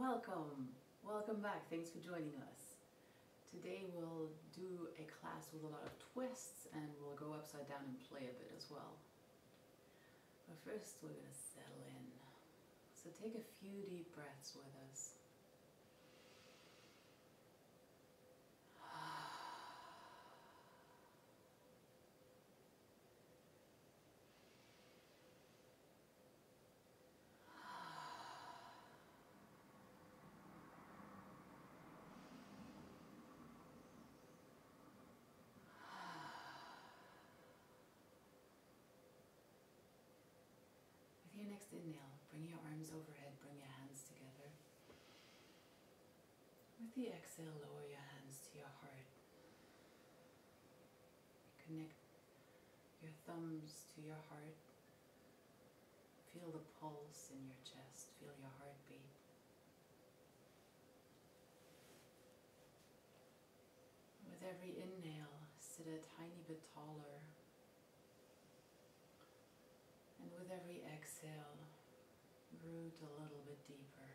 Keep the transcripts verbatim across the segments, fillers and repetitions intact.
Welcome! Welcome back. Thanks for joining us. Today we'll do a class with a lot of twists and we'll go upside down and play a bit as well. But first we're going to settle in. So take a few deep breaths with us. With your next inhale, bring your arms overhead, bring your hands together. With the exhale, lower your hands to your heart. Connect your thumbs to your heart. Feel the pulse in your chest, feel your heartbeat. With every inhale, sit a tiny bit taller. And with every exhale, root a little bit deeper.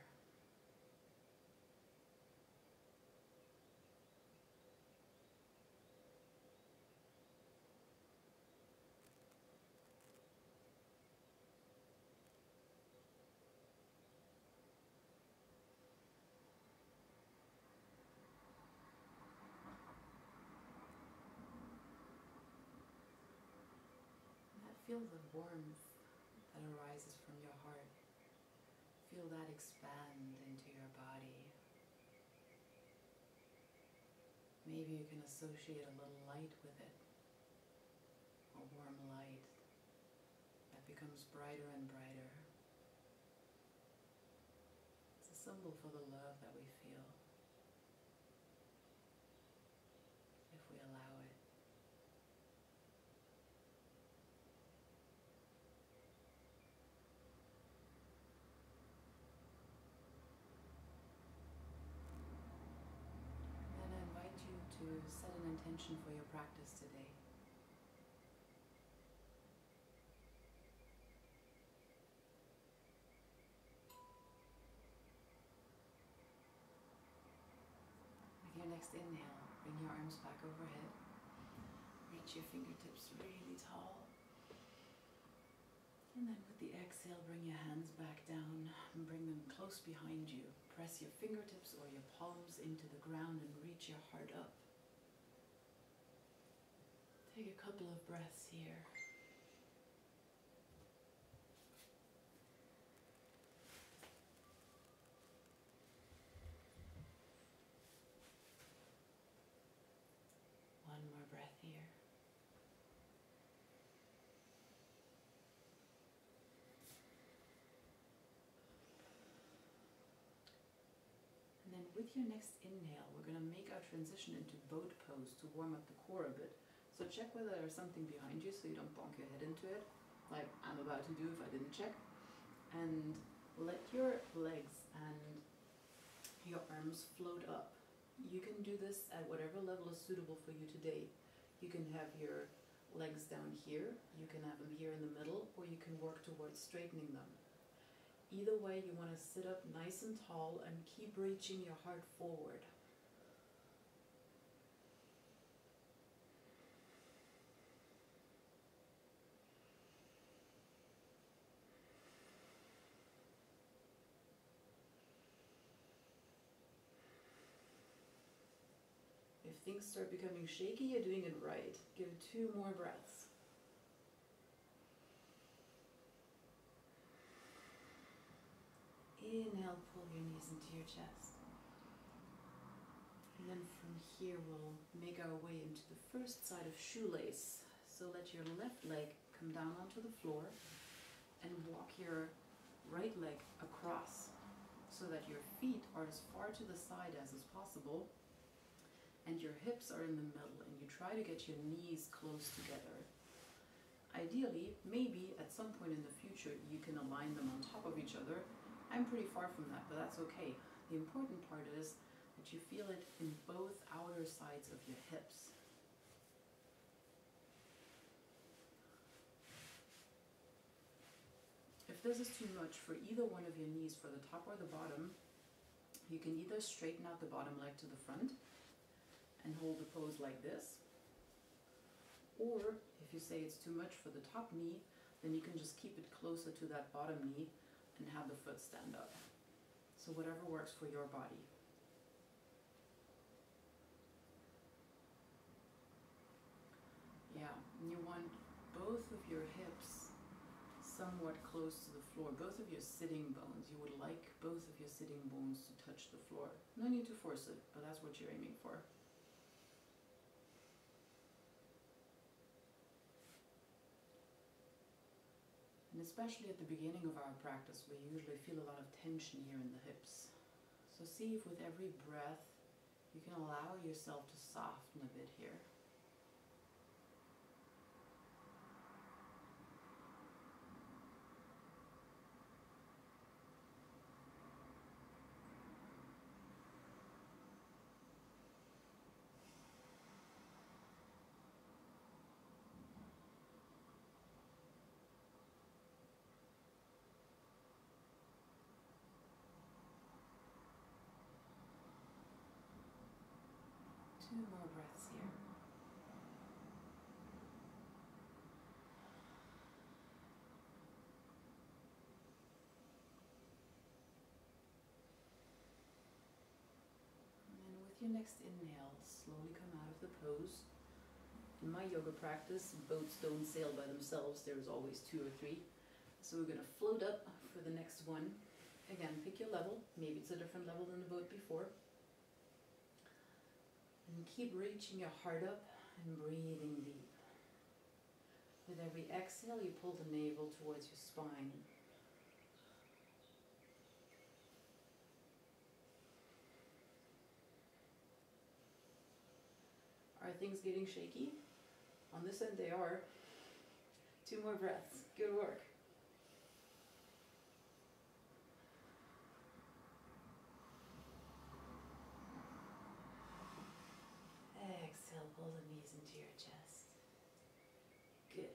Feel the warmth that arises from your heart. Feel that expand into your body. Maybe you can associate a little light with it. A warm light that becomes brighter and brighter. It's a symbol for the love that we feel if we allow it. To set an intention for your practice today. With your next inhale, bring your arms back overhead. Reach your fingertips really tall. And then with the exhale, bring your hands back down and bring them close behind you. Press your fingertips or your palms into the ground and reach your heart up. Take a couple of breaths here. One more breath here. And then with your next inhale, we're going to make our transition into boat pose to warm up the core a bit. So check whether there's something behind you so you don't bonk your head into it, like I'm about to do if I didn't check. And let your legs and your arms float up. You can do this at whatever level is suitable for you today. You can have your legs down here, you can have them here in the middle, or you can work towards straightening them. Either way, you want to sit up nice and tall and keep reaching your heart forward. If things start becoming shaky, you're doing it right. Give it two more breaths. Inhale, pull your knees into your chest. And then from here we'll make our way into the first side of shoelace. So let your left leg come down onto the floor and walk your right leg across so that your feet are as far to the side as is possible. And your hips are in the middle, and you try to get your knees close together. Ideally, maybe at some point in the future, you can align them on top of each other. I'm pretty far from that, but that's okay. The important part is that you feel it in both outer sides of your hips. If this is too much for either one of your knees, for the top or the bottom, You can either straighten out the bottom leg to the front and hold the pose like this, or if you say it's too much for the top knee, then you can just keep it closer to that bottom knee and have the foot stand up. So whatever works for your body. Yeah, and you want both of your hips somewhat close to the floor, both of your sitting bones. You would like both of your sitting bones to touch the floor. No need to force it, but that's what you're aiming for. And especially at the beginning of our practice, we usually feel a lot of tension here in the hips. So see if with every breath you can allow yourself to soften a bit here. Two more breaths here. And then with your next inhale, slowly come out of the pose. In my yoga practice, boats don't sail by themselves. There's always two or three. So we're going to float up for the next one. Again, pick your level. Maybe it's a different level than the boat before. And keep reaching your heart up and breathing deep. With every exhale, you pull the navel towards your spine. Are things getting shaky? On this end they are. Two more breaths. Good work. Exhale, pull the knees into your chest. Good.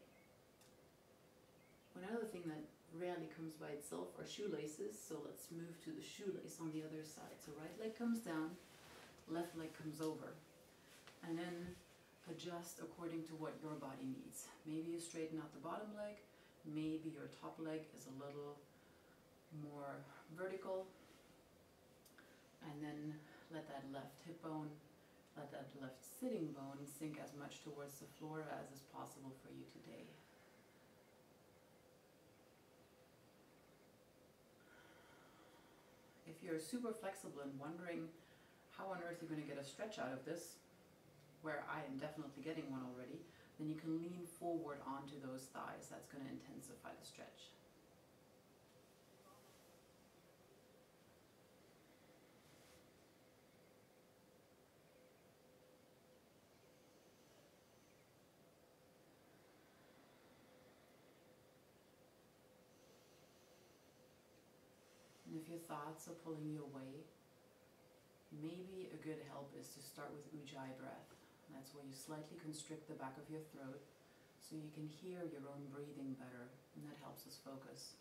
One other thing that rarely comes by itself are shoelaces, so let's move to the shoelace on the other side. So right leg comes down, left leg comes over. And then adjust according to what your body needs. Maybe you straighten out the bottom leg, maybe your top leg is a little more vertical. And then let that left hip bone, let that left sitting bone sink as much towards the floor as is possible for you today. If you're super flexible and wondering how on earth you're going to get a stretch out of this, where I am definitely getting one already, then you can lean forward onto those thighs. That's going to intensify the stretch. And if your thoughts are pulling you away, maybe a good help is to start with Ujjayi breath. That's where you slightly constrict the back of your throat so you can hear your own breathing better, and that helps us focus.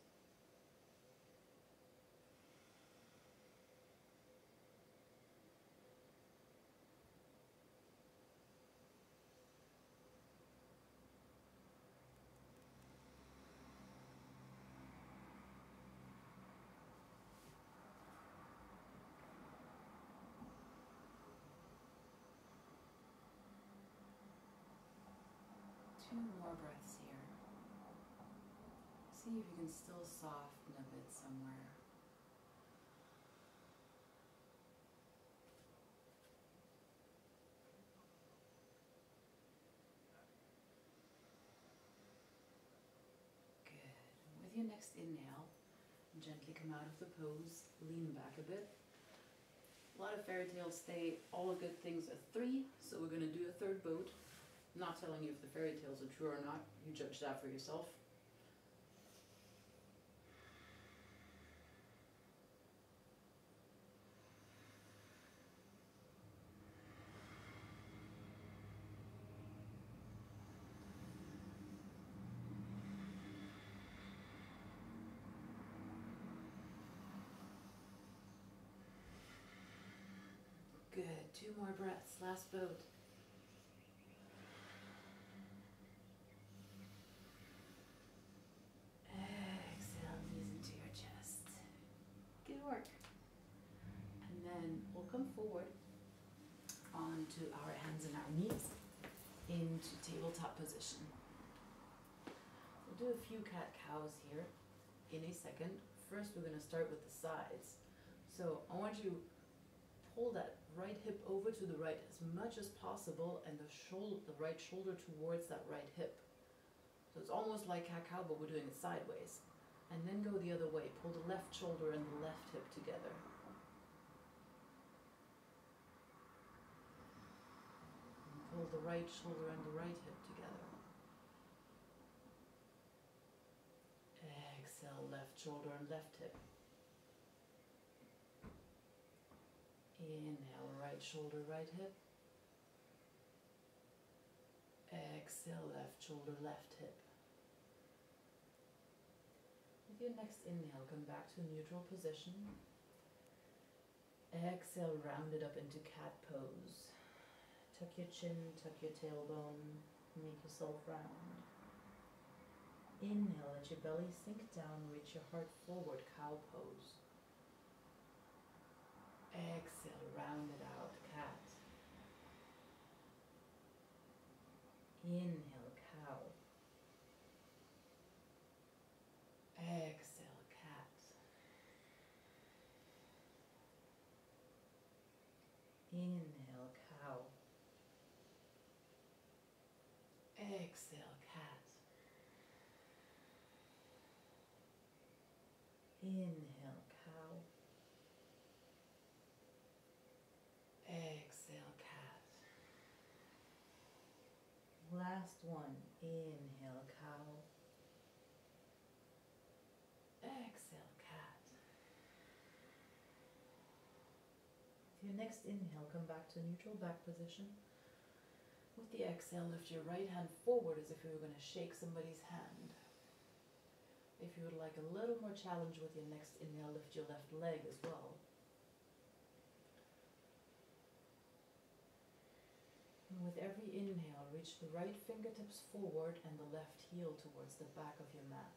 Two more breaths here. See if you can still soften a bit somewhere. Good. With your next inhale, gently come out of the pose, lean back a bit. A lot of fairy tales say all good things are three, so we're going to do a third boat. Not telling you if the fairy tales are true or not. You judge that for yourself. Two more breaths, last boat. Exhale, knees into your chest. Good work. And then we'll come forward onto our hands and our knees into tabletop position. We'll do a few cat-cows here in a second. First, we're going to start with the sides. So I want you to pull that right hip over to the right as much as possible and the shoulder, the right shoulder towards that right hip. So it's almost like cat-cow, but we're doing it sideways. And then go the other way. Pull the left shoulder and the left hip together. And pull the right shoulder and the right hip together. Exhale, left shoulder and left hip. Inhale, right shoulder, right hip. Exhale, left shoulder, left hip. With your next inhale, come back to a neutral position. Exhale, round it up into cat pose. Tuck your chin, tuck your tailbone, make yourself round. Inhale, let your belly sink down, reach your heart forward, cow pose. Exhale, round it out, cat. Inhale, cow. Exhale, cat. Inhale, cow. Exhale, cat. Inhale, cow. Exhale, cat. Last one. Inhale, cow. Exhale, cat. With your next inhale, come back to neutral back position. With the exhale, lift your right hand forward as if you were going to shake somebody's hand. If you would like a little more challenge with your next inhale, lift your left leg as well. And with every inhale, reach the right fingertips forward and the left heel towards the back of your mat.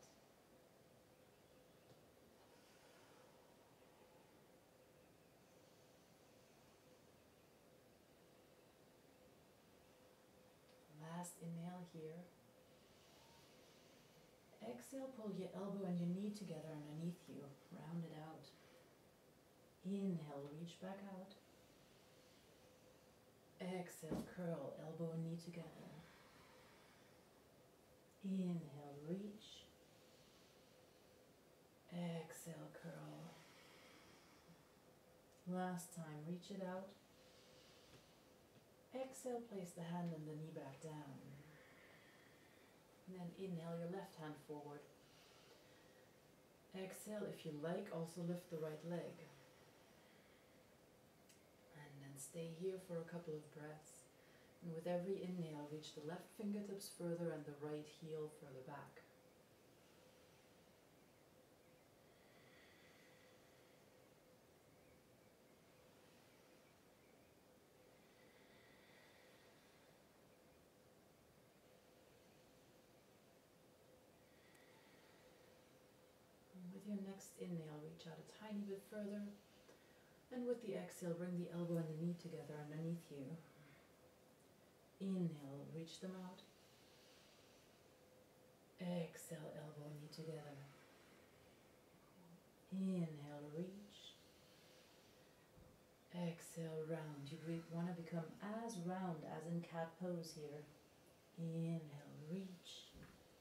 Last inhale here. Exhale, pull your elbow and your knee together underneath you. Round it out. Inhale, reach back out. Exhale, curl, elbow and knee together. Inhale, reach. Exhale, curl. Last time, reach it out. Exhale, place the hand and the knee back down. And then inhale your left hand forward. Exhale, if you like, also lift the right leg. And then stay here for a couple of breaths. And with every inhale, reach the left fingertips further and the right heel further back. With your next inhale, reach out a tiny bit further. And with the exhale, bring the elbow and the knee together underneath you. Inhale, reach them out. Exhale, elbow and knee together. Inhale, reach. Exhale, round. You want to become as round as in cat pose here. Inhale, reach.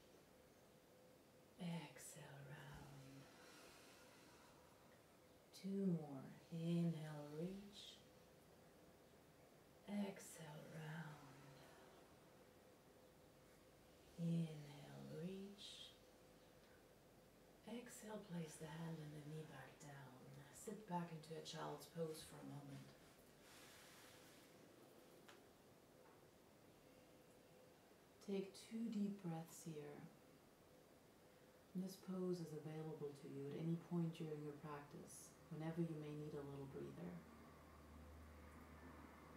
Exhale, round. Two more. Inhale, reach. Exhale, round. Inhale, reach. Exhale, place the hand and the knee back down. Sit back into a child's pose for a moment. Take two deep breaths here. This pose is available to you at any point during your practice, whenever you may need a little breather.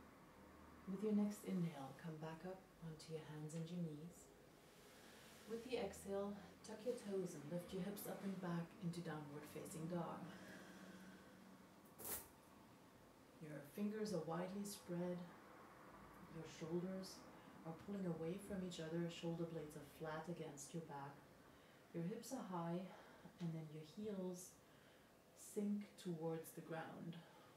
With your next inhale, come back up onto your hands and your knees. With the exhale, tuck your toes and lift your hips up and back into downward facing dog. Your fingers are widely spread. Your shoulders are pulling away from each other. Shoulder blades are flat against your back. Your hips are high, and then your heels sink towards the ground.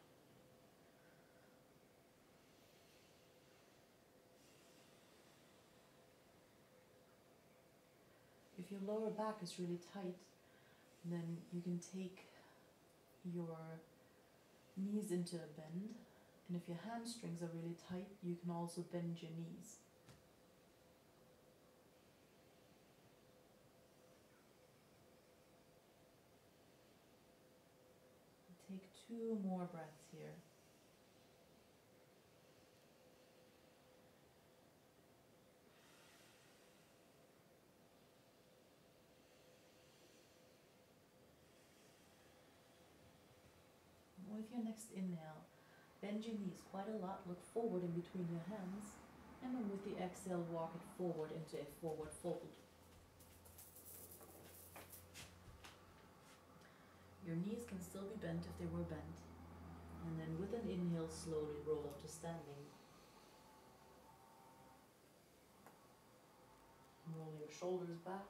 If your lower back is really tight, then you can take your knees into a bend. And if your hamstrings are really tight, you can also bend your knees. Take two more breaths here. With your next inhale, bend your knees quite a lot, look forward in between your hands, and then with the exhale, walk it forward into a forward fold. Your knees can still be bent if they were bent, and then with an inhale, slowly roll up to standing. Roll your shoulders back.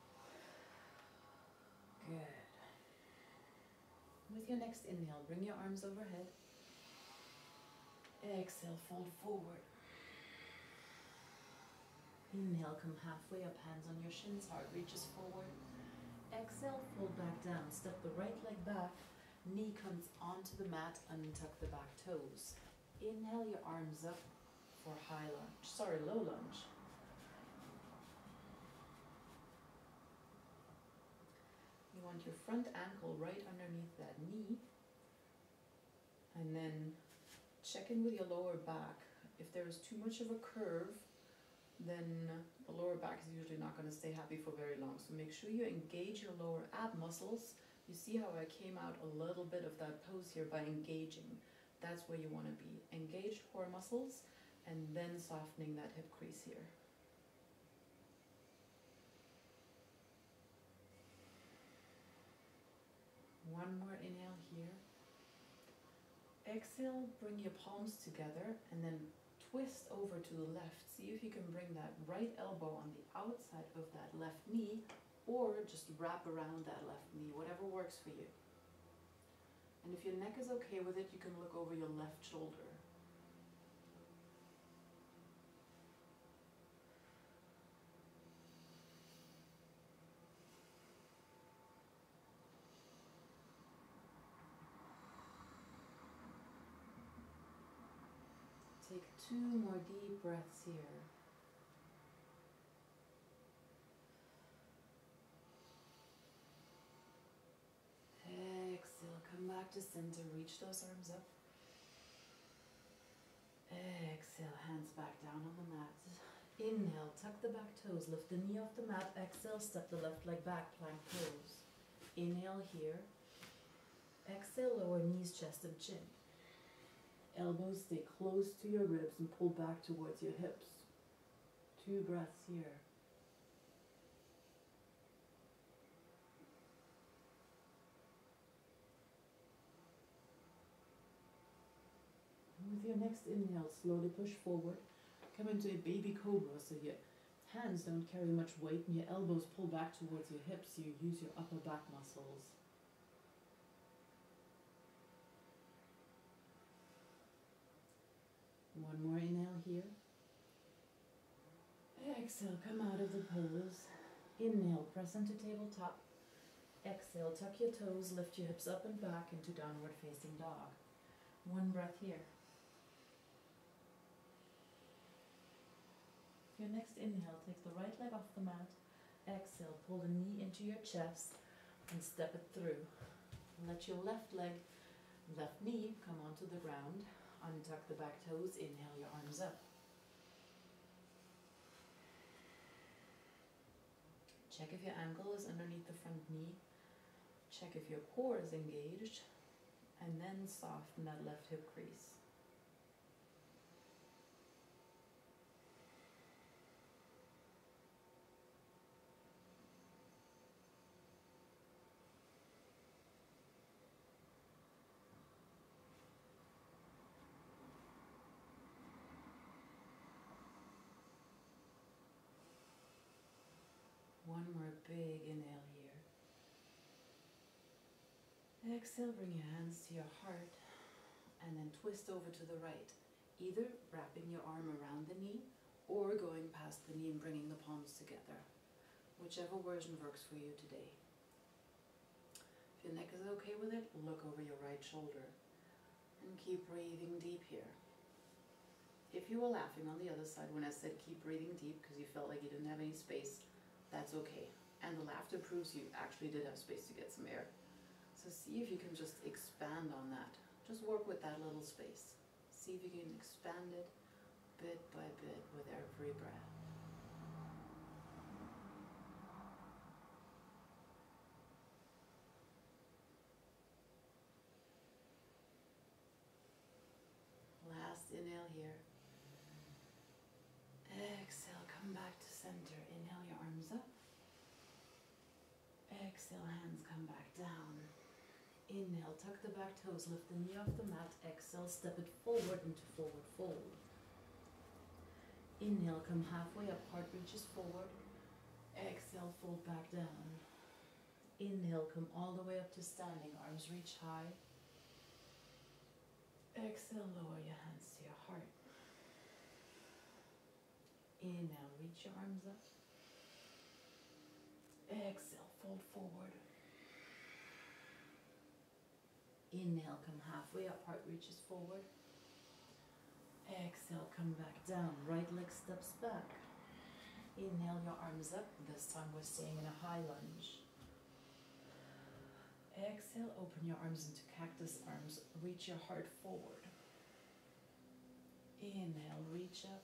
Good. With your next inhale, bring your arms overhead. Exhale, fold forward. Inhale, come halfway up, hands on your shins, heart reaches forward. Exhale, fold back down. Step the right leg back, knee comes onto the mat, untuck the back toes. Inhale your arms up for high lunge, sorry, low lunge. You want your front ankle right underneath that knee, and then check in with your lower back. If there is too much of a curve, then the lower back is usually not going to stay happy for very long. So make sure you engage your lower ab muscles. You see how I came out a little bit of that pose here by engaging. That's where you want to be. Engaged core muscles, and then softening that hip crease here. One more inhale here. Exhale, bring your palms together and then twist over to the left. See if you can bring that right elbow on the outside of that left knee, or just wrap around that left knee, whatever works for you. And if your neck is okay with it, you can look over your left shoulder. Take two more deep breaths here. Exhale, come back to center, reach those arms up. Exhale, hands back down on the mat. Inhale, tuck the back toes, lift the knee off the mat. Exhale, step the left leg back, plank pose. Inhale here. Exhale, lower knees, chest and chin. Elbows stay close to your ribs and pull back towards your hips. Two breaths here. With your next inhale, slowly push forward. Come into a baby cobra so your hands don't carry much weight and your elbows pull back towards your hips so you use your upper back muscles. One more inhale here. Exhale, come out of the pose. Inhale, press into tabletop. Exhale, tuck your toes, lift your hips up and back into downward facing dog. One breath here. Your next inhale, take the right leg off the mat. Exhale, pull the knee into your chest and step it through. Let your left leg, left knee come onto the ground. Untuck the back toes, inhale your arms up. Check if your ankle is underneath the front knee. Check if your core is engaged. And then soften that left hip crease. big inhale here. Exhale, bring your hands to your heart and then twist over to the right, either wrapping your arm around the knee or going past the knee and bringing the palms together. Whichever version works for you today. If your neck is okay with it, look over your right shoulder and keep breathing deep here. If you were laughing on the other side when I said keep breathing deep because you felt like you didn't have any space, that's okay. And the laughter proves you actually did have space to get some air. So see if you can just expand on that. Just work with that little space. See if you can expand it bit by bit with every breath. Last inhale here. Exhale, come back to center. Inhale your arms up. Exhale, hands come back down. Inhale, tuck the back toes, lift the knee off the mat. Exhale, step it forward into forward fold. Inhale, come halfway up, heart reaches forward. Exhale, fold back down. Inhale, come all the way up to standing, arms reach high. Exhale, lower your hands to your heart. Inhale, reach your arms up. Exhale, fold forward. Inhale, come halfway up, heart reaches forward. Exhale, come back down, right leg steps back. Inhale, your arms up. This time we're staying in a high lunge. Exhale, open your arms into cactus arms. Reach your heart forward. Inhale, reach up.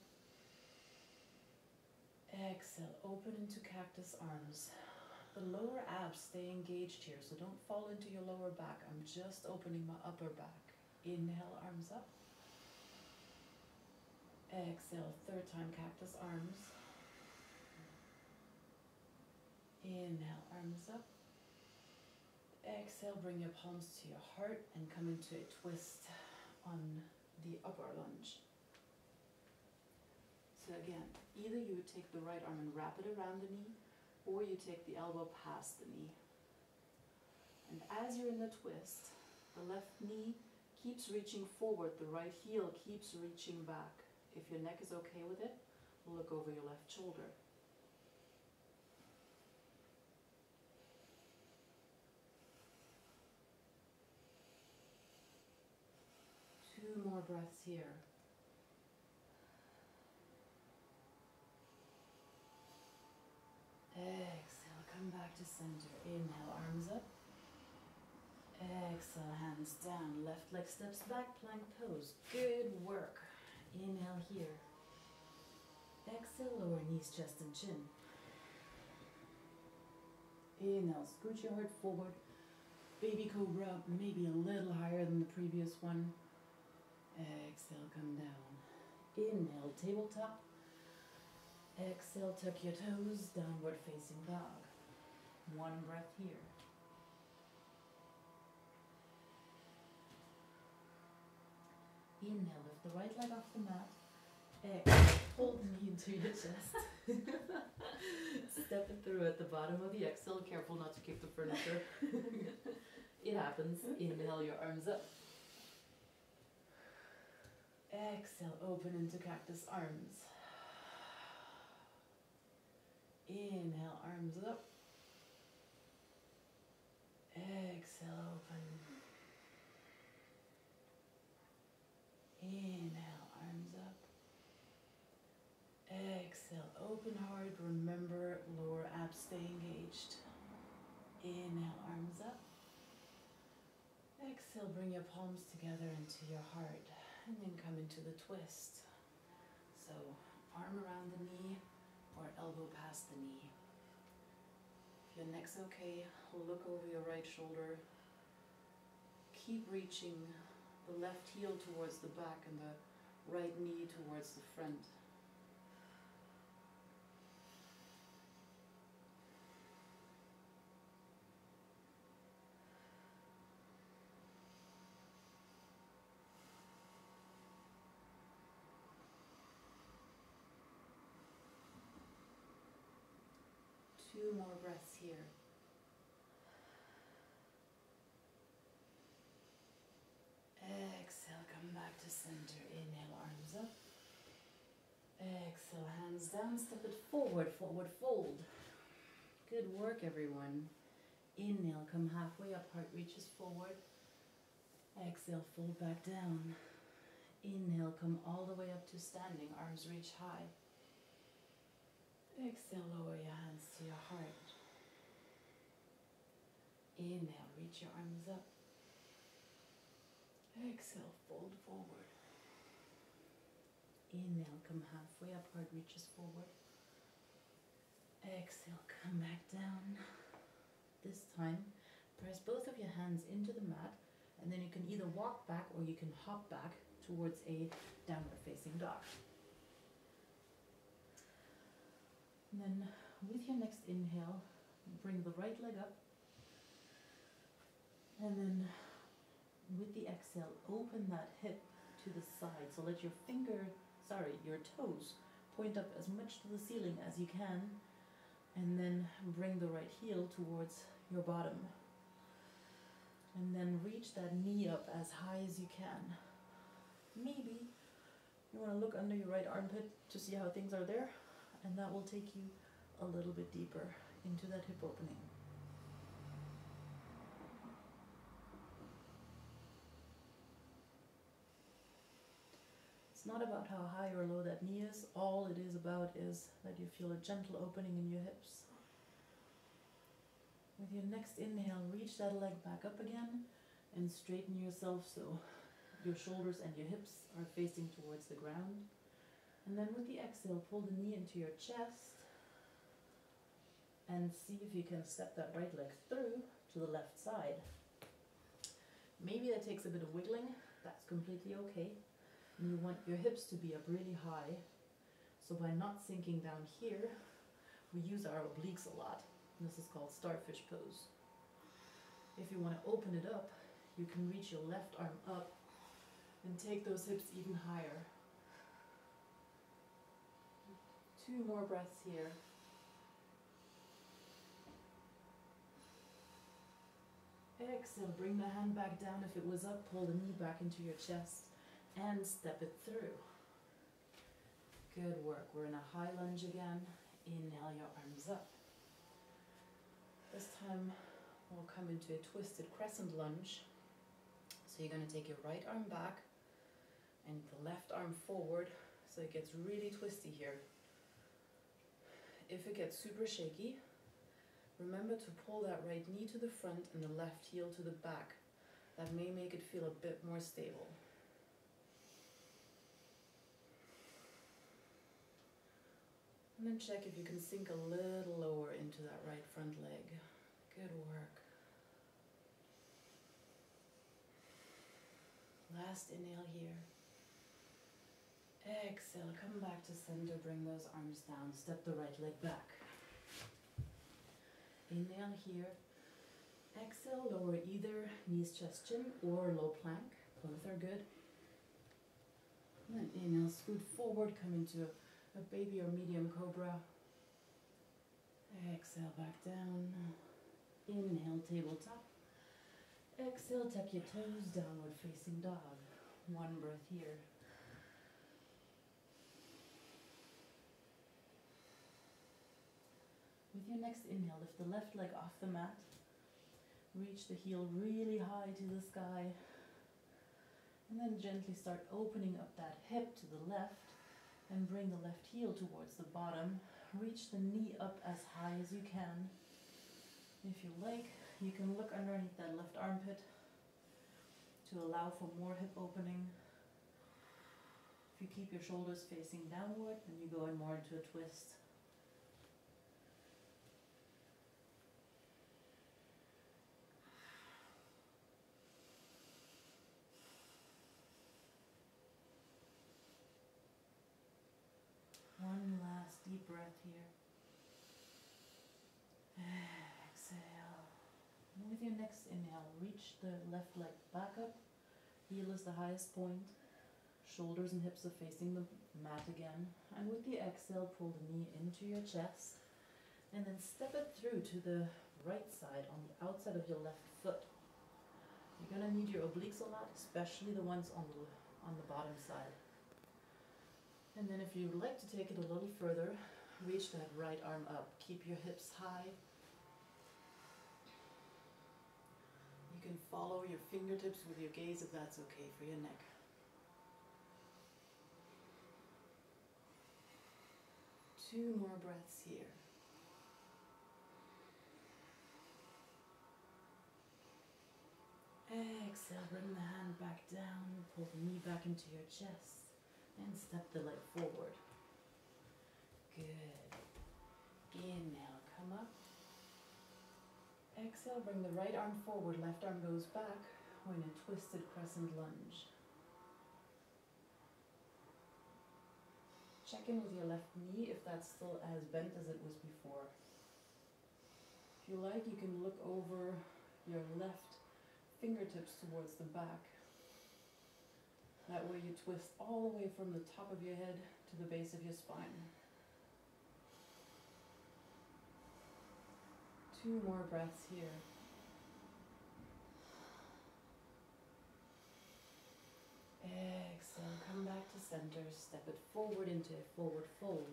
Exhale, open into cactus arms. The lower abs stay engaged here, so don't fall into your lower back. I'm just opening my upper back. Inhale, arms up. Exhale, third time cactus arms. Inhale, arms up. Exhale, bring your palms to your heart and come into a twist on the upper lunge. So again, either you would take the right arm and wrap it around the knee, or you take the elbow past the knee. And as you're in the twist, the left knee keeps reaching forward, the right heel keeps reaching back. If your neck is okay with it, look over your left shoulder. Two more breaths here. Exhale, come back to center. Inhale, arms up. Exhale, hands down. Left leg steps back, plank pose. Good work. Inhale here. Exhale, lower knees, chest and chin. Inhale, scoot your heart forward. Baby cobra, maybe a little higher than the previous one. Exhale, come down. Inhale, tabletop. Exhale, tuck your toes, downward facing dog. One breath here. Inhale, lift the right leg off the mat. Exhale, hold the knee into your chest. Step it through at the bottom of the exhale. Careful not to kick the furniture. It happens. Inhale, your arms up. Exhale, open into cactus arms. Inhale, arms up. Exhale, open. Inhale, arms up. Exhale, open hard. Remember, lower abs stay engaged. Inhale, arms up. Exhale, bring your palms together into your heart. And then come into the twist. So, arm around the knee or elbow past the knee. If your neck's okay, look over your right shoulder. Keep reaching the left heel towards the back and the right knee towards the front. Two Two more breaths here. Exhale, come back to center. Inhale, arms up. Exhale, hands down, step it forward, forward fold. Good work, everyone. Inhale, come halfway up, heart reaches forward. Exhale, fold back down. Inhale, come all the way up to standing, arms reach high. Exhale, lower your hands to your heart. Inhale, reach your arms up. Exhale, fold forward. Inhale, come halfway up, heart reaches forward. Exhale, come back down. This time, press both of your hands into the mat, and then you can either walk back or you can hop back towards a downward facing dog. And then with your next inhale, bring the right leg up, and then with the exhale, open that hip to the side. So let your finger, sorry, your toes point up as much to the ceiling as you can, and then bring the right heel towards your bottom. And then reach that knee up as high as you can. Maybe you want to look under your right armpit to see how things are there, and that will take you a little bit deeper into that hip opening. It's not about how high or low that knee is. All it is about is that you feel a gentle opening in your hips. With your next inhale, reach that leg back up again and straighten yourself so your shoulders and your hips are facing towards the ground. And then with the exhale, pull the knee into your chest and see if you can step that right leg through to the left side. Maybe that takes a bit of wiggling. That's completely okay. And you want your hips to be up really high. So by not sinking down here, we use our obliques a lot. This is called starfish pose. If you want to open it up, you can reach your left arm up and take those hips even higher. Two more breaths here. Exhale, bring the hand back down. If it was up, pull the knee back into your chest and step it through. Good work. We're in a high lunge again. Inhale your arms up. This time we'll come into a twisted crescent lunge. So you're going to take your right arm back and the left arm forward so it gets really twisty here. If it gets super shaky, remember to pull that right knee to the front and the left heel to the back. That may make it feel a bit more stable. And then check if you can sink a little lower into that right front leg. Good work. Last inhale here. Exhale, come back to center, bring those arms down, step the right leg back. Inhale here. Exhale, lower either knees, chest, chin, or low plank. Both are good. And then inhale, scoot forward, come into a A baby or medium cobra. Exhale, back down. Inhale, tabletop. Exhale, tuck your toes, downward facing dog. One breath here. With your next inhale, lift the left leg off the mat. Reach the heel really high to the sky. And then gently start opening up that hip to the left. And bring the left heel towards the bottom. Reach the knee up as high as you can. If you like, you can look underneath that left armpit to allow for more hip opening. If you keep your shoulders facing downward, then you go in more into a twist. One last deep breath here. Exhale. And with your next inhale, reach the left leg back up. Heel is the highest point. Shoulders and hips are facing the mat again. And with the exhale, pull the knee into your chest And then step it through to the right side on the outside of your left foot. You're gonna need your obliques a lot, especially the ones on the, on the bottom side. And then if you'd like to take it a little further, reach that right arm up. Keep your hips high. You can follow your fingertips with your gaze if that's okay for your neck. Two more breaths here. Exhale, bring the hand back down, pull the knee back into your chest, and step the leg forward. Good. Inhale, come up. Exhale, bring the right arm forward, left arm goes back. We're in a twisted crescent lunge. Check in with your left knee if that's still as bent as it was before. If you like, you can look over your left fingertips towards the back. That way you twist all the way from the top of your head to the base of your spine. Two more breaths here. Exhale, come back to center, step it forward into a forward fold.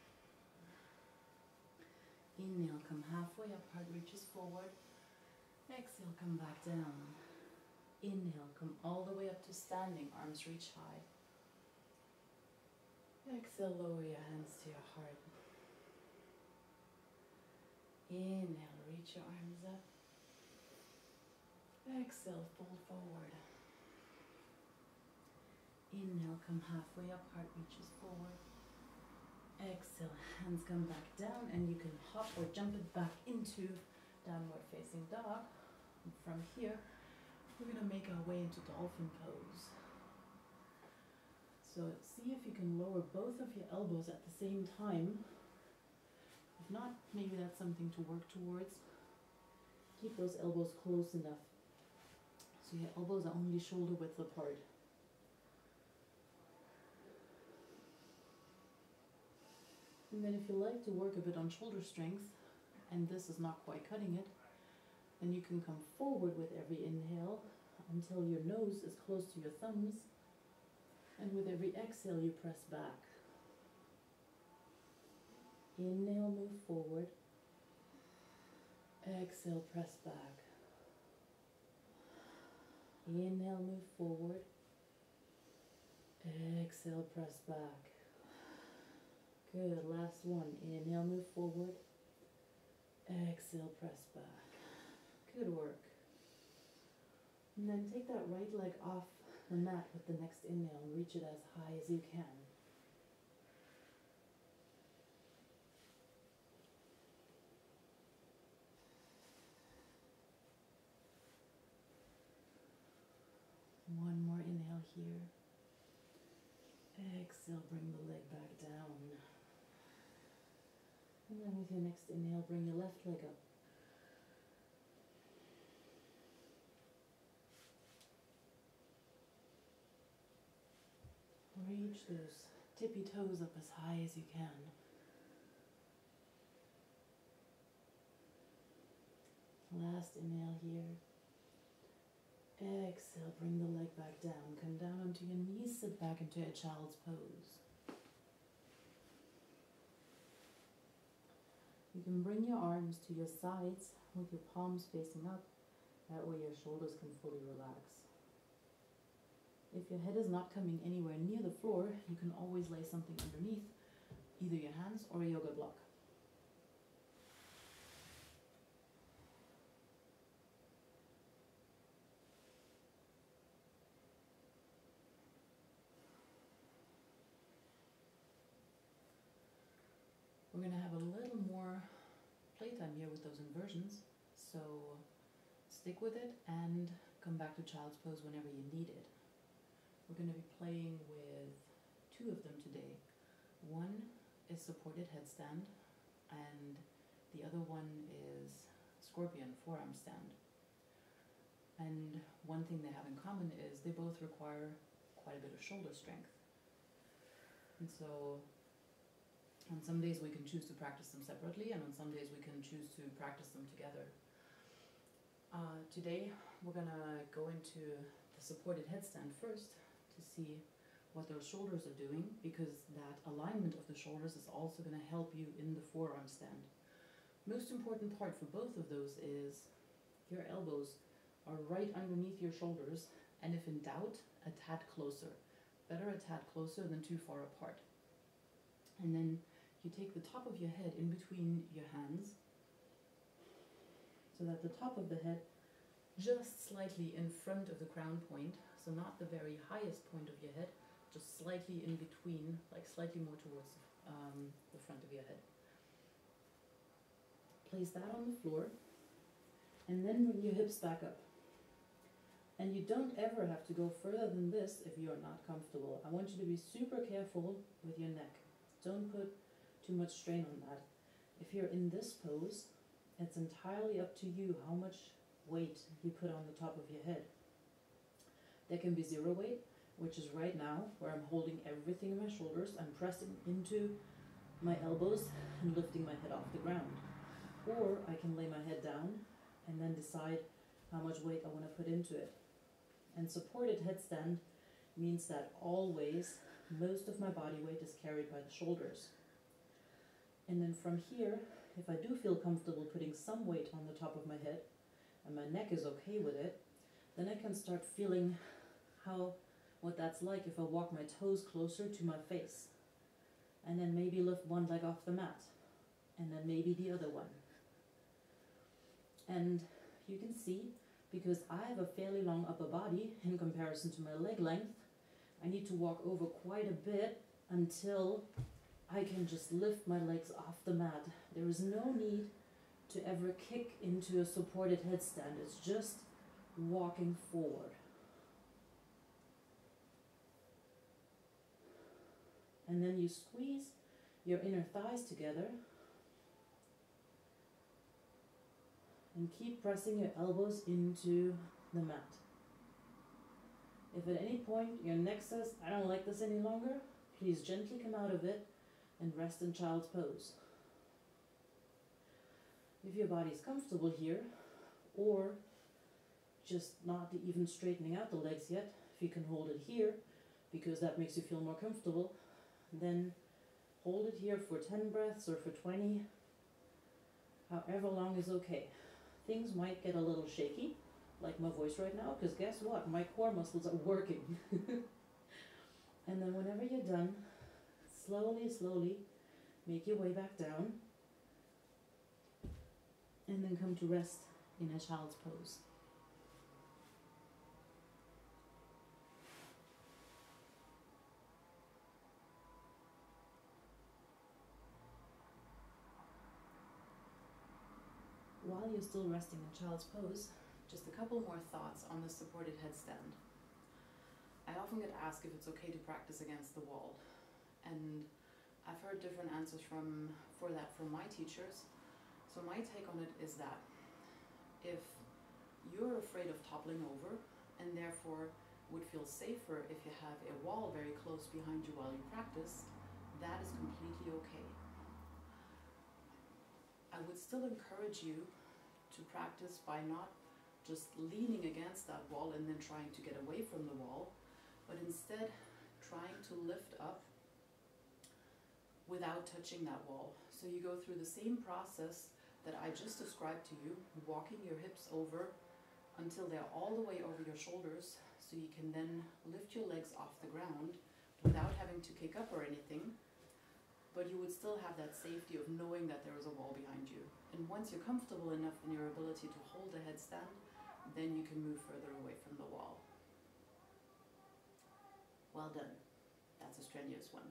Inhale, come halfway up, heart reaches forward. Exhale, come back down. Inhale, come all the way up to standing, arms reach high. Exhale, lower your hands to your heart. Inhale, reach your arms up. Exhale, fold forward. Inhale, come halfway up, heart reaches forward. Exhale, hands come back down, and you can hop or jump it back into downward facing dog. And from here, we're going to make our way into dolphin pose. So see if you can lower both of your elbows at the same time. If not, maybe that's something to work towards. Keep those elbows close enough so your elbows are only shoulder width apart. And then if you like to work a bit on shoulder strength, and this is not quite cutting it, then you can come forward with every inhale until your nose is close to your thumbs, and with every exhale you press back. Inhale, move forward. Exhale, press back. Inhale, move forward. Exhale, press back. Good, last one. Inhale, move forward. Exhale, press back. Good work. And then take that right leg off the mat with the next inhale and reach it as high as you can. One more inhale here. Exhale, bring the leg back down. And then with your next inhale, bring your left leg up. Reach those tippy toes up as high as you can. Last inhale here. Exhale, bring the leg back down. Come down onto your knees, sit back into a child's pose. You can bring your arms to your sides with your palms facing up. That way your shoulders can fully relax. If your head is not coming anywhere near the floor, you can always lay something underneath, either your hands or a yoga block. We're going to have a little more playtime here with those inversions, so stick with it and come back to child's pose whenever you need it. We're going to be playing with two of them today. One is supported headstand, and the other one is scorpion forearm stand. And one thing they have in common is they both require quite a bit of shoulder strength. And so On some days we can choose to practice them separately, and on some days we can choose to practice them together. Uh, today we're gonna go into the supported headstand first to see what those shoulders are doing, because that alignment of the shoulders is also going to help you in the forearm stand. Most important part for both of those is your elbows are right underneath your shoulders, and if in doubt, a tad closer. Better a tad closer than too far apart. And then you take the top of your head in between your hands, so that the top of the head just slightly in front of the crown point, so not the very highest point of your head, just slightly in between, like slightly more towards um, the front of your head. Place that on the floor, and then bring your hips back up. And you don't ever have to go further than this if you are not comfortable. I want you to be super careful with your neck. Don't put too much strain on that. If you're in this pose, it's entirely up to you how much weight you put on the top of your head. There can be zero weight, which is right now where I'm holding everything in my shoulders. I'm pressing into my elbows and lifting my head off the ground. Or I can lay my head down and then decide how much weight I want to put into it. And supported headstand means that always most of my body weight is carried by the shoulders. And then from here, if I do feel comfortable putting some weight on the top of my head, and my neck is okay with it, then I can start feeling how what that's like if I walk my toes closer to my face, and then maybe lift one leg off the mat, and then maybe the other one. And you can see, because I have a fairly long upper body in comparison to my leg length, I need to walk over quite a bit until I can just lift my legs off the mat. There is no need to ever kick into a supported headstand. It's just walking forward. And then you squeeze your inner thighs together and keep pressing your elbows into the mat. If at any point your neck says, I don't like this any longer, please gently come out of it and rest in child's pose. If your body is comfortable here, or just not even straightening out the legs yet, if you can hold it here because that makes you feel more comfortable, then hold it here for ten breaths or for twenty, however long is okay. Things might get a little shaky, like my voice right now, because guess what? My core muscles are working. And then whenever you're done, slowly, slowly make your way back down, and then come to rest in a child's pose. While you're still resting in child's pose, just a couple more thoughts on the supported headstand. I often get asked if it's okay to practice against the wall, and I've heard different answers from for that from my teachers. So my take on it is that if you're afraid of toppling over and therefore would feel safer if you have a wall very close behind you while you practice, that is completely okay. I would still encourage you to practice by not just leaning against that wall and then trying to get away from the wall, but instead trying to lift up without touching that wall. So you go through the same process that I just described to you, walking your hips over until they're all the way over your shoulders, so you can then lift your legs off the ground without having to kick up or anything, but you would still have that safety of knowing that there is a wall behind you. And once you're comfortable enough in your ability to hold a headstand, then you can move further away from the wall. Well done. That's a strenuous one.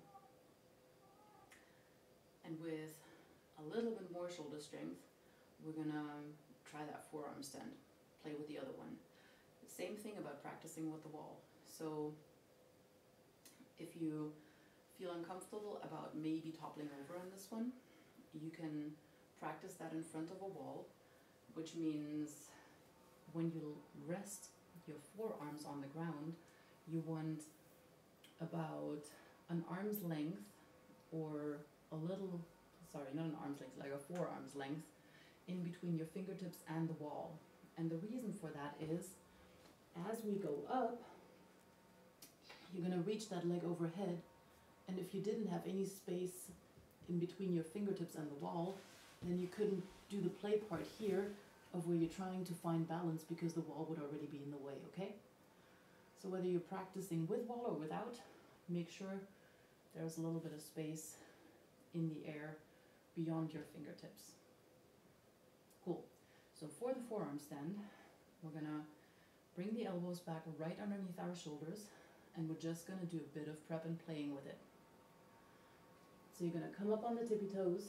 And with a little bit more shoulder strength, we're gonna try that forearm stand. Play with the other one. Same thing about practicing with the wall. So if you feel uncomfortable about maybe toppling over on this one, you can practice that in front of a wall, which means when you rest your forearms on the ground, you want about an arm's length or a little, sorry, not an arm's length, like a forearm's length in between your fingertips and the wall. And the reason for that is, as we go up, you're going to reach that leg overhead, and if you didn't have any space in between your fingertips and the wall, then you couldn't do the play part here of where you're trying to find balance because the wall would already be in the way, okay? So whether you're practicing with wall or without, make sure there's a little bit of space in the air beyond your fingertips. Cool. So for the forearm stand, we're gonna bring the elbows back right underneath our shoulders, and we're just gonna do a bit of prep and playing with it. So you're gonna come up on the tippy toes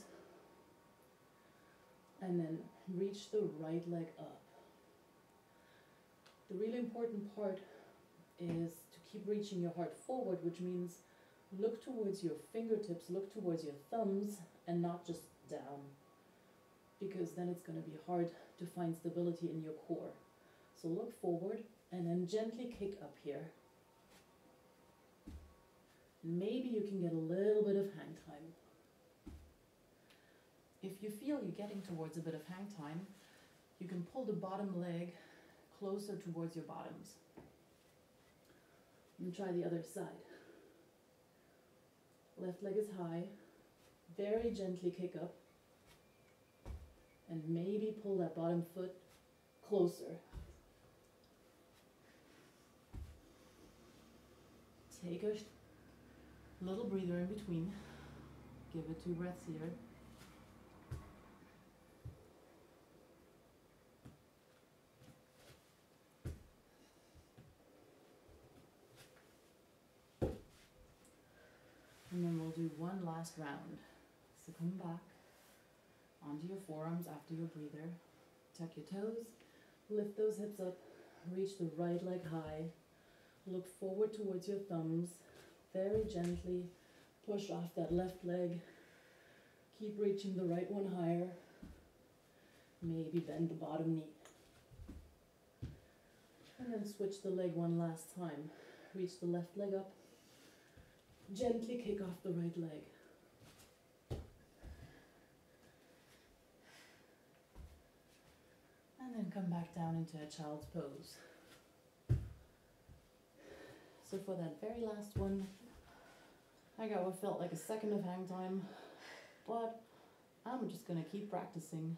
and then reach the right leg up. The really important part is to keep reaching your heart forward, which means look towards your fingertips, look towards your thumbs, and not just down, because then it's going to be hard to find stability in your core. So look forward and then gently kick up here. Maybe you can get a little bit of hang time. If you feel you're getting towards a bit of hang time, you can pull the bottom leg closer towards your bottoms. And try the other side. Left leg is high. Very gently kick up. And maybe pull that bottom foot closer. Take a little breather in between. Give it two breaths here. And then we'll do one last round. So come back onto your forearms after your breather. Tuck your toes, lift those hips up, reach the right leg high. Look forward towards your thumbs. Very gently push off that left leg. Keep reaching the right one higher. Maybe bend the bottom knee. And then switch the leg one last time. Reach the left leg up. Gently kick off the right leg. And then come back down into a child's pose. So for that very last one, I got what felt like a second of hang time, but I'm just gonna keep practicing.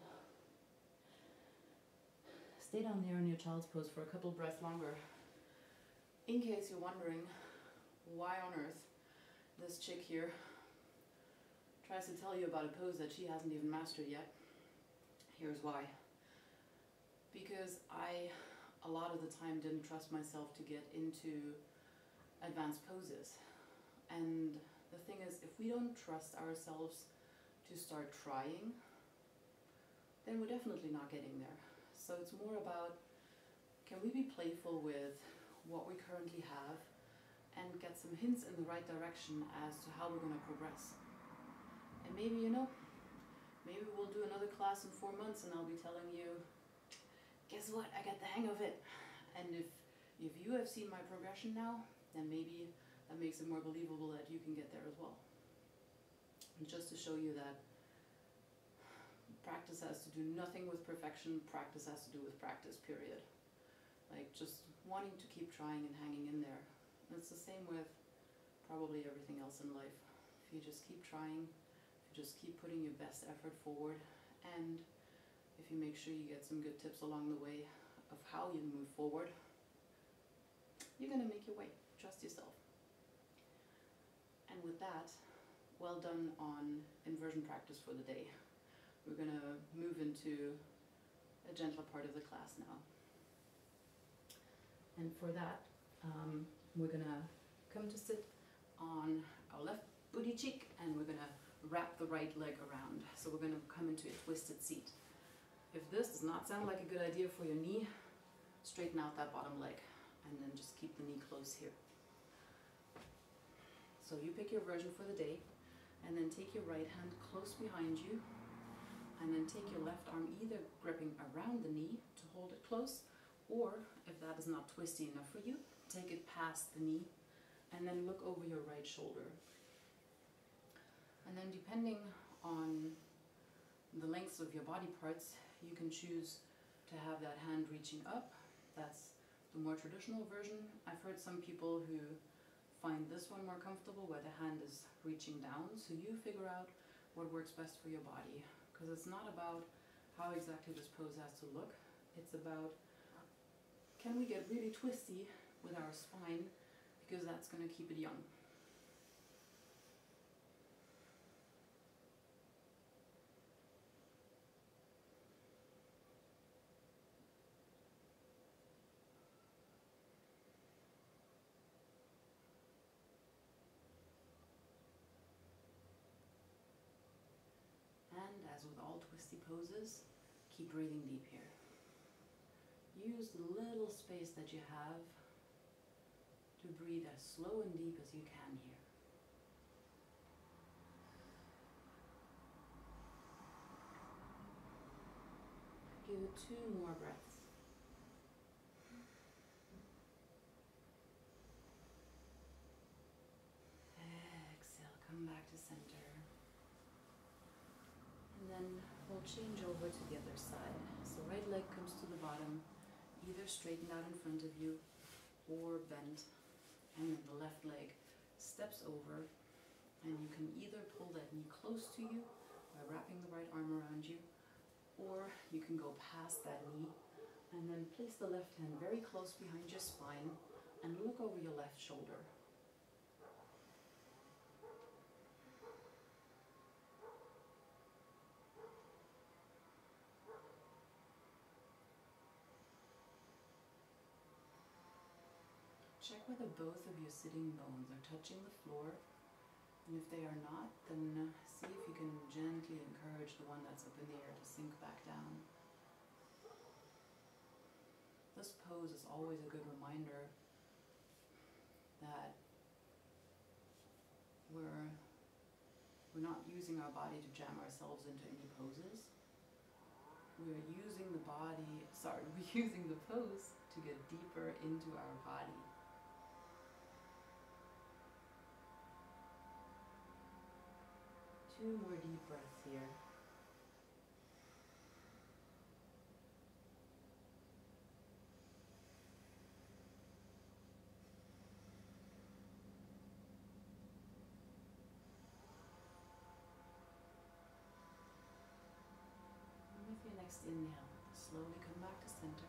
Stay down there in your child's pose for a couple breaths longer. In case you're wondering why on earth this chick here tries to tell you about a pose that she hasn't even mastered yet, here's why. Because I, a lot of the time, didn't trust myself to get into advanced poses. And the thing is, if we don't trust ourselves to start trying, then we're definitely not getting there. So it's more about, can we be playful with what we currently have and get some hints in the right direction as to how we're going to progress. And maybe, you know, maybe we'll do another class in four months and I'll be telling you, guess what, I got the hang of it. And if, if you have seen my progression now, then maybe that makes it more believable that you can get there as well. And just to show you that practice has to do nothing with perfection, practice has to do with practice, period. Like just wanting to keep trying and hanging in there. And it's the same with probably everything else in life. If you just keep trying, if you just keep putting your best effort forward, and if you make sure you get some good tips along the way of how you move forward, you're gonna make your way. Trust yourself. And with that, well done on inversion practice for the day. We're gonna move into a gentler part of the class now. And for that, um, we're gonna come to sit on our left booty cheek and we're gonna wrap the right leg around. So we're gonna come into a twisted seat. If this does not sound like a good idea for your knee, straighten out that bottom leg and then just keep the knee close here. So you pick your version for the day and then take your right hand close behind you and then take your left arm either gripping around the knee to hold it close, or if that is not twisty enough for you, take it past the knee and then look over your right shoulder. And then depending on the lengths of your body parts, you can choose to have that hand reaching up. That's the more traditional version. I've heard some people who find this one more comfortable where the hand is reaching down. So you figure out what works best for your body, because it's not about how exactly this pose has to look. It's about, can we get really twisty with our spine, because that's going to keep it young. And as with all twisty poses, keep breathing deep here. Use the little space that you have to breathe as slow and deep as you can here. Give it two more breaths. Exhale, come back to center. And then we'll change over to the other side. So right leg comes to the bottom, either straightened out in front of you or bent. And then the left leg steps over, and you can either pull that knee close to you by wrapping the right arm around you, or you can go past that knee and then place the left hand very close behind your spine and look over your left shoulder. Check whether both of your sitting bones are touching the floor, and if they are not, then see if you can gently encourage the one that's up in the air to sink back down. This pose is always a good reminder that we're, we're not using our body to jam ourselves into any poses. We're using the body, sorry, we're using the pose to get deeper into our body. Two more deep breaths here. And with your next inhale, slowly come back to center.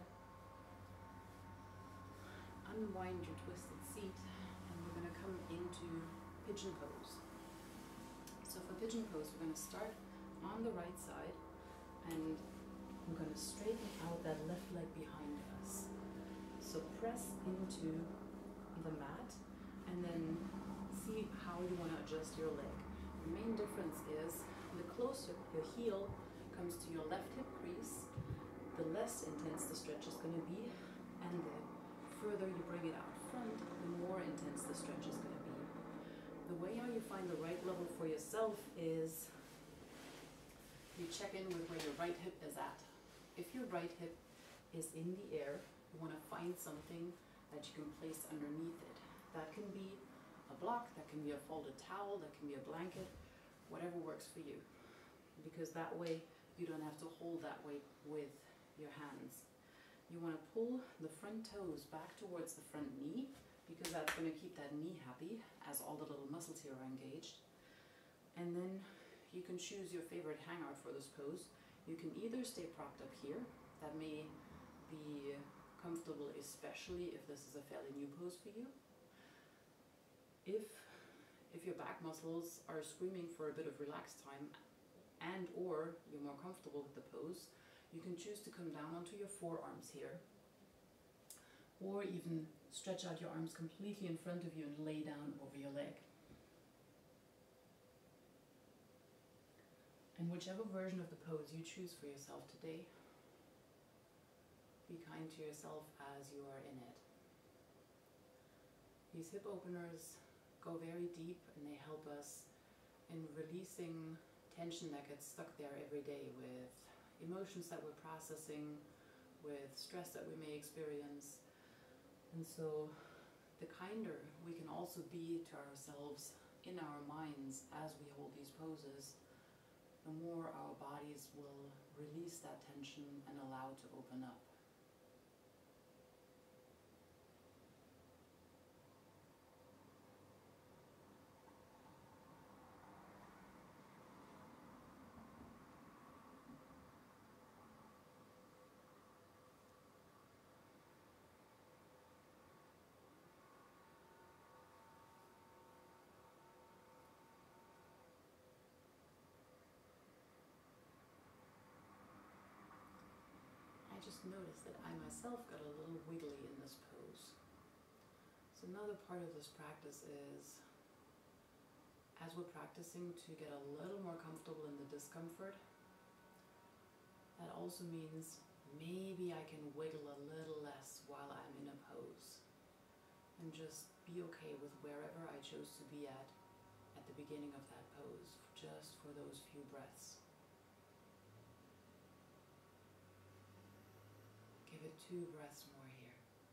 Unwind your twisted seat, and we're going to come into pigeon pose. So for pigeon pose, we're going to start on the right side, and we're going to straighten out that left leg behind us. So press into the mat, and then see how you want to adjust your leg. The main difference is the closer your heel comes to your left hip crease, the less intense the stretch is going to be, and the further you bring it out front, the more intense the stretch is going to be. The way how you find the right level for yourself is you check in with where your right hip is at. If your right hip is in the air, you want to find something that you can place underneath it. That can be a block, that can be a folded towel, that can be a blanket, whatever works for you. Because that way you don't have to hold that weight with your hands. You want to pull the front toes back towards the front knee, because that's going to keep that knee happy as all the little muscles here are engaged. And then you can choose your favorite hangout for this pose. You can either stay propped up here. That may be comfortable, especially if this is a fairly new pose for you. If, if your back muscles are screaming for a bit of relaxed time, and or you're more comfortable with the pose, you can choose to come down onto your forearms here, or even stretch out your arms completely in front of you and lay down over your leg. And whichever version of the pose you choose for yourself today, be kind to yourself as you are in it. These hip openers go very deep, and they help us in releasing tension that gets stuck there every day with emotions that we're processing, with stress that we may experience. And so the kinder we can also be to ourselves in our minds as we hold these poses, the more our bodies will release that tension and allow to open up. I just noticed that I myself got a little wiggly in this pose. So another part of this practice is, as we're practicing to get a little more comfortable in the discomfort, that also means maybe I can wiggle a little less while I'm in a pose. And just be okay with wherever I chose to be at at the beginning of that pose, just for those few breaths. Give it two breaths more here.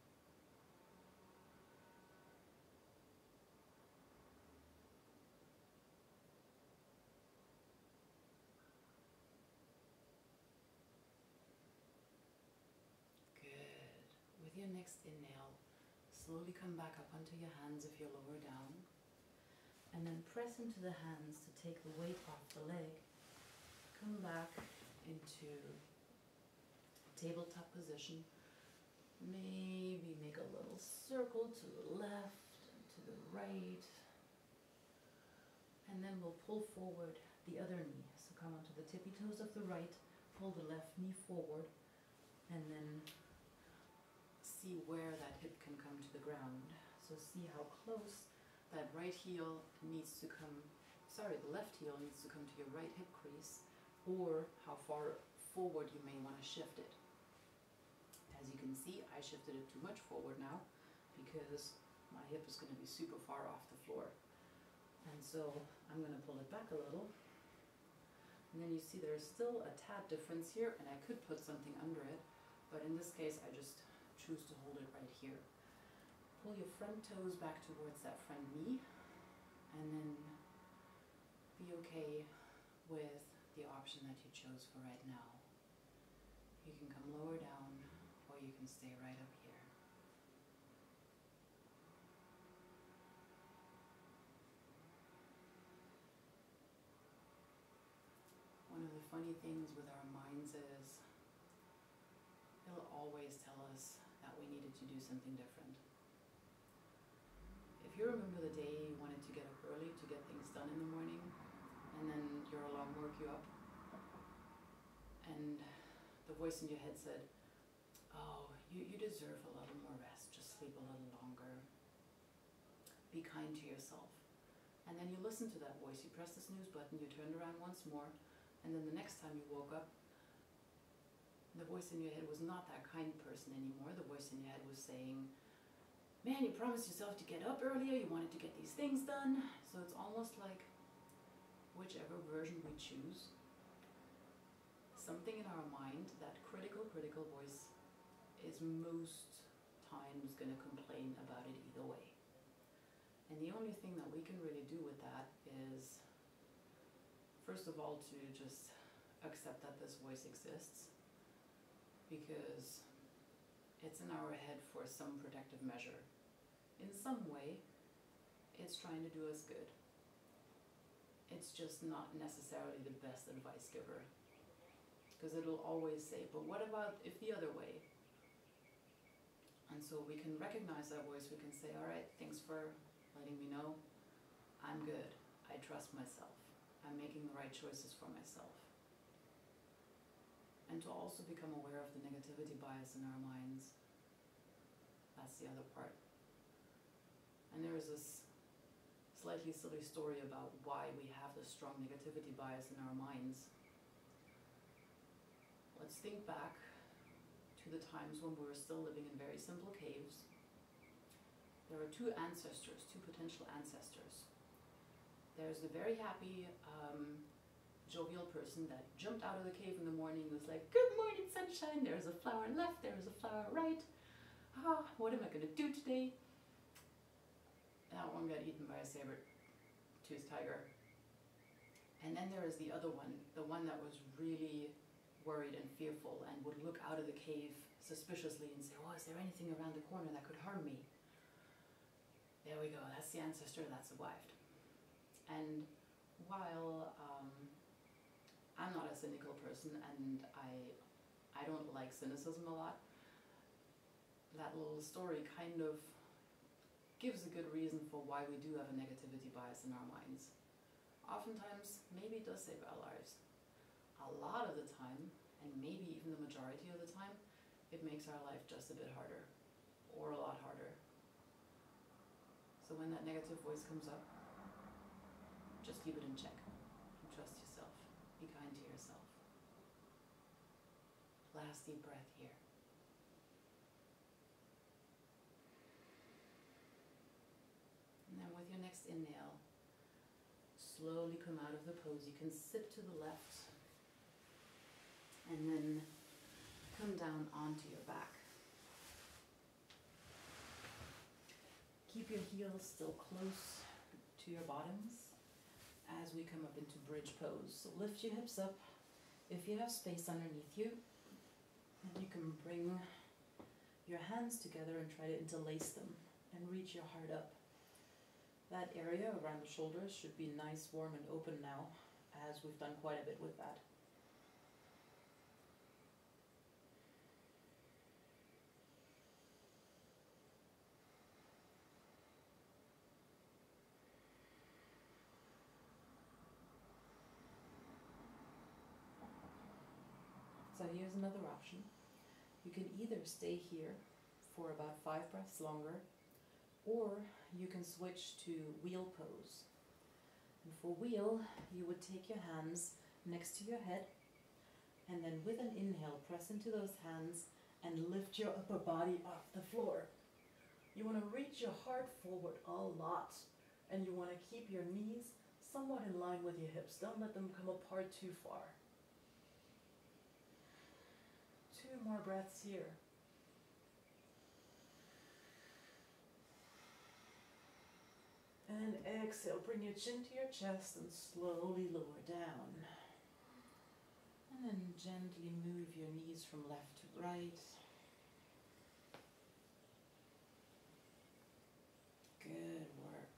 Good. With your next inhale, slowly come back up onto your hands if you're lower down. And then press into the hands to take the weight off the leg. Come back into tabletop position. Maybe make a little circle to the left and to the right. And then we'll pull forward the other knee. So come onto the tippy toes of the right, pull the left knee forward, and then see where that hip can come to the ground. So see how close that right heel needs to come, sorry, the left heel needs to come to your right hip crease, or how far forward you may want to shift it. As you can see, I shifted it too much forward now because my hip is going to be super far off the floor. And so I'm going to pull it back a little. And then you see there's still a tad difference here, and I could put something under it, but in this case I just choose to hold it right here. Pull your front toes back towards that front knee, and then be okay with the option that you chose for right now. You can come lower down, or you can stay right up here. One of the funny things with our minds is it'll always tell us that we needed to do something different. If you remember the day you wanted to get up early to get things done in the morning, and then your alarm woke you up, and the voice in your head said, oh, you, you deserve a little more rest, just sleep a little longer. Be kind to yourself. And then you listen to that voice, you press the snooze button, you turned around once more, and then the next time you woke up, the voice in your head was not that kind person anymore. The voice in your head was saying, man, you promised yourself to get up earlier, you wanted to get these things done. So it's almost like whichever version we choose, something in our mind, that critical, critical voice is most times going to complain about it either way. And the only thing that we can really do with that is, first of all, to just accept that this voice exists, because it's in our head for some protective measure. In some way, it's trying to do us good. It's just not necessarily the best advice giver, because it'll always say, but what about if the other way? And so we can recognize that voice, we can say, all right, thanks for letting me know. I'm good. I trust myself. I'm making the right choices for myself. And to also become aware of the negativity bias in our minds. That's the other part. And there is this slightly silly story about why we have this strong negativity bias in our minds. Let's think back to the times when we were still living in very simple caves. There are two ancestors, two potential ancestors. There's the very happy, um, jovial person that jumped out of the cave in the morning and was like, good morning, sunshine, there's a flower left, there's a flower right. Ah, what am I going to do today? That one got eaten by a saber tooth tiger. And then there is the other one, the one that was really worried and fearful and would look out of the cave suspiciously and say, oh, is there anything around the corner that could harm me? There we go, that's the ancestor that survived. And while um, I'm not a cynical person and I, I don't like cynicism a lot, that little story kind of gives a good reason for why we do have a negativity bias in our minds. Oftentimes, maybe it does save our lives. A lot of the time, and maybe even the majority of the time, it makes our life just a bit harder, or a lot harder. So when that negative voice comes up, just keep it in check. And trust yourself. Be kind to yourself. Last deep breath here. And then with your next inhale, slowly come out of the pose. You can sit to the left and then come down onto your back. Keep your heels still close to your bottoms as we come up into bridge pose. So lift your hips up. If you have space underneath you, then you can bring your hands together and try to interlace them and reach your heart up. That area around the shoulders should be nice, warm, and open now, as we've done quite a bit with that. So here's another option. You can either stay here for about five breaths longer, or you can switch to wheel pose. And for wheel, you would take your hands next to your head, and then with an inhale, press into those hands and lift your upper body off the floor. You want to reach your heart forward a lot, and you want to keep your knees somewhat in line with your hips. Don't let them come apart too far. Two more breaths here. And exhale, bring your chin to your chest and slowly lower down. And then gently move your knees from left to right. Good work.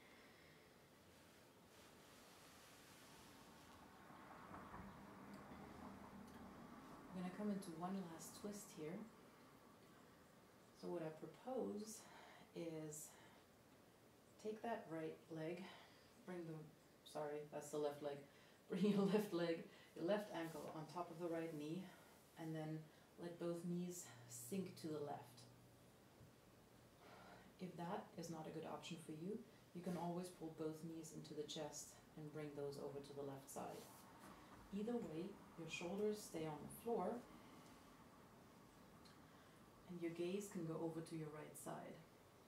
I'm going to come into one last twist here. So what I propose is take that right leg, bring the, sorry, that's the left leg. Bring your left leg, your left ankle on top of the right knee, and then let both knees sink to the left. If that is not a good option for you, you can always pull both knees into the chest and bring those over to the left side. Either way, your shoulders stay on the floor, and your gaze can go over to your right side.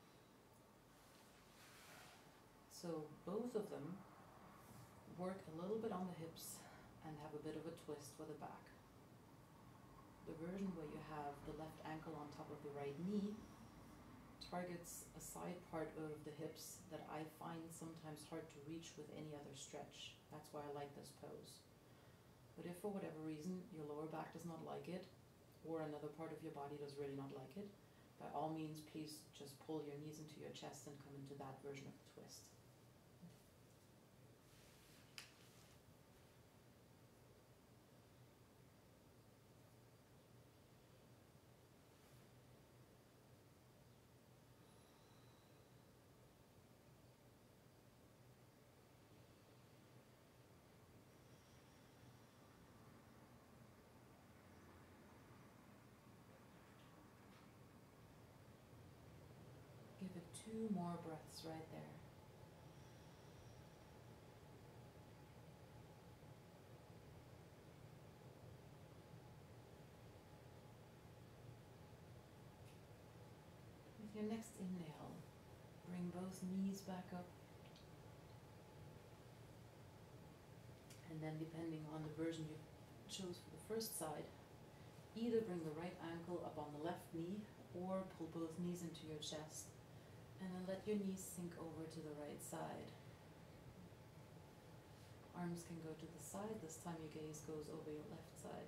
So both of them work a little bit on the hips and have a bit of a twist for the back. The version where you have the left ankle on top of the right knee targets a side part of the hips that I find sometimes hard to reach with any other stretch. That's why I like this pose. But if for whatever reason your lower back does not like it, or another part of your body does really not like it, by all means, please just pull your knees into your chest and come into that version of the twist. Give it two more breaths right there. With your next inhale, bring both knees back up. And then depending on the version you chose for the first side, either bring the right ankle up on the left knee or pull both knees into your chest. And then let your knees sink over to the right side. arms can go to the side. This time your gaze goes over your left side.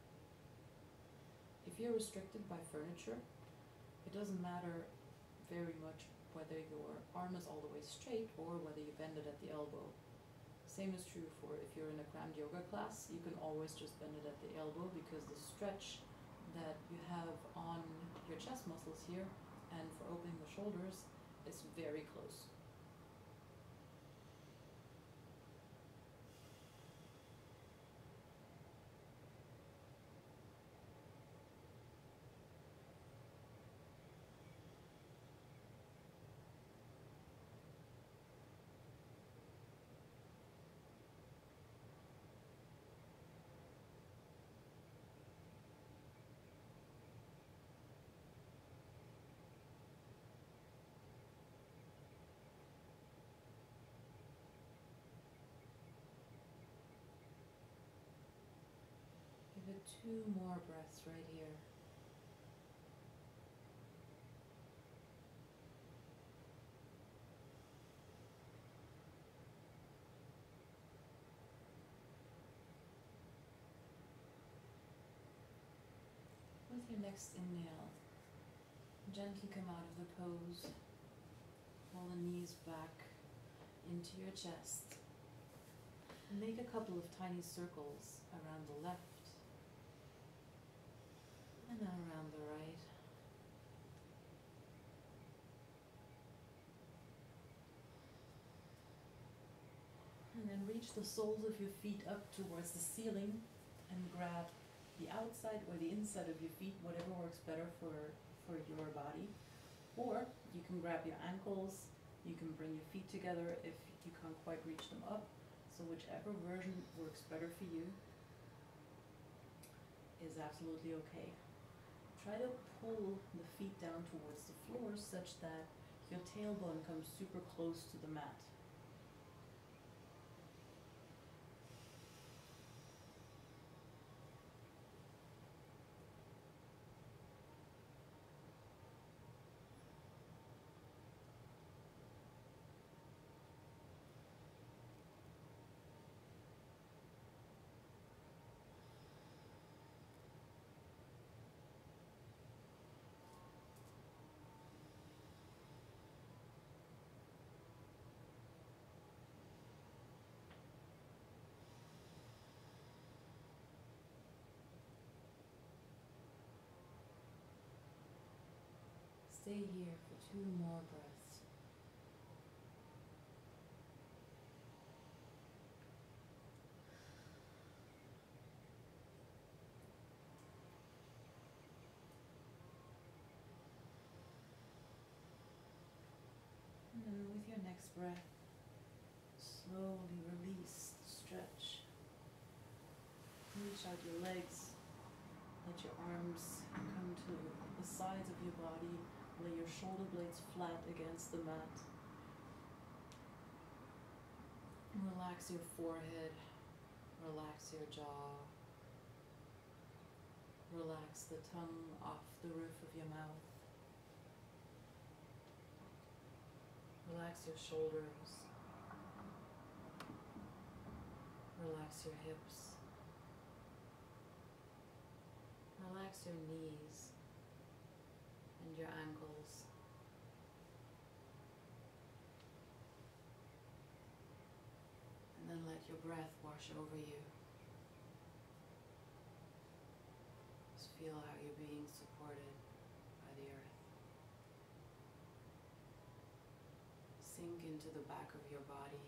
If you're restricted by furniture, it doesn't matter very much whether your arm is all the way straight or whether you bend it at the elbow. Same is true for if you're in a crammed yoga class, you can always just bend it at the elbow because the stretch that you have on your chest muscles here and for opening the shoulders is very close. Give it two more breaths right here. With your next inhale, gently come out of the pose. Pull the knees back into your chest. Make a couple of tiny circles around the left and then around the right. And then reach the soles of your feet up towards the ceiling and grab the outside or the inside of your feet, whatever works better for, for your body. Or you can grab your ankles, you can bring your feet together if you can't quite reach them up. So whichever version works better for you is absolutely okay. Try to pull the feet down towards the floor such that your tailbone comes super close to the mat. Stay here for two more breaths. And then with your next breath, slowly release, stretch. Reach out your legs. Let your arms come to the sides of your body. Lay your shoulder blades flat against the mat. Relax your forehead. Relax your jaw. Relax the tongue off the roof of your mouth. Relax your shoulders. Relax your hips. Relax your knees and your ankles. And then let your breath wash over you. Just feel how you're being supported by the earth. Sink into the back of your body.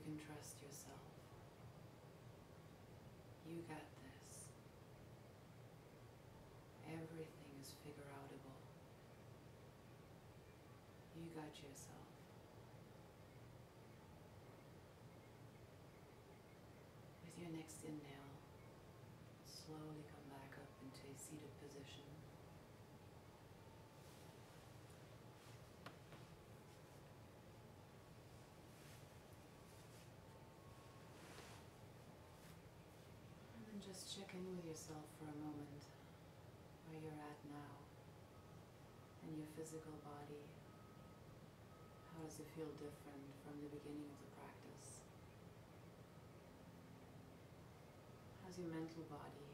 can trust yourself. You got this. Everything is figure-outable. You got yourself. With your next inhale, slowly come back up into a seated position. And then just check in with yourself for a moment, where you're at now, and your physical body. How does it feel different from the beginning of the practice? How's your mental body?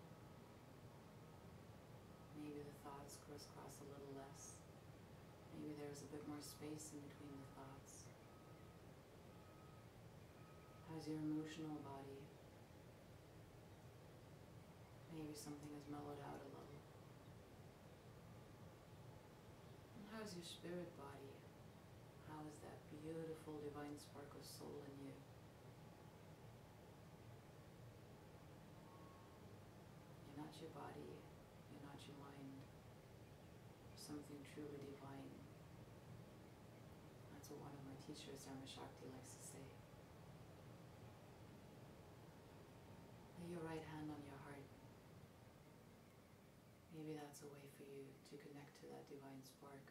Maybe the thoughts crisscross a little less. Maybe there's a bit more space in between the thoughts. How's your emotional body? Maybe something has mellowed out a little. And how's your spirit body? How is that beautiful divine spark of soul in you? You're not your body, you're not your mind. You're something truly divine. That's what one of my teachers, Dharma Shakti, likes to say. Lay your right hand on your heart. Maybe that's a way for you to connect to that divine spark.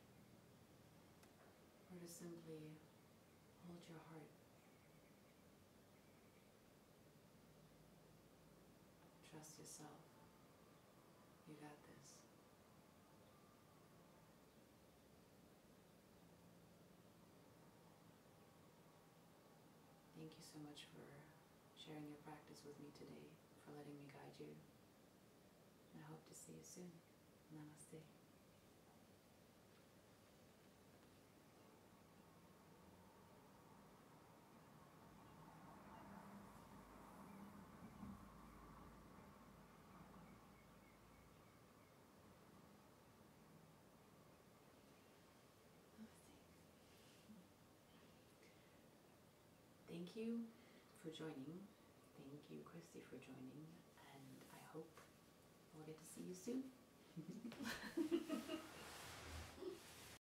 Or to simply hold your heart. Trust yourself. You got this. Thank you so much for sharing your practice with me today, for letting me guide you. And I hope to see you soon. Namaste. Thank you for joining. Thank you, Twisty, for joining. And I hope we'll get to see you soon.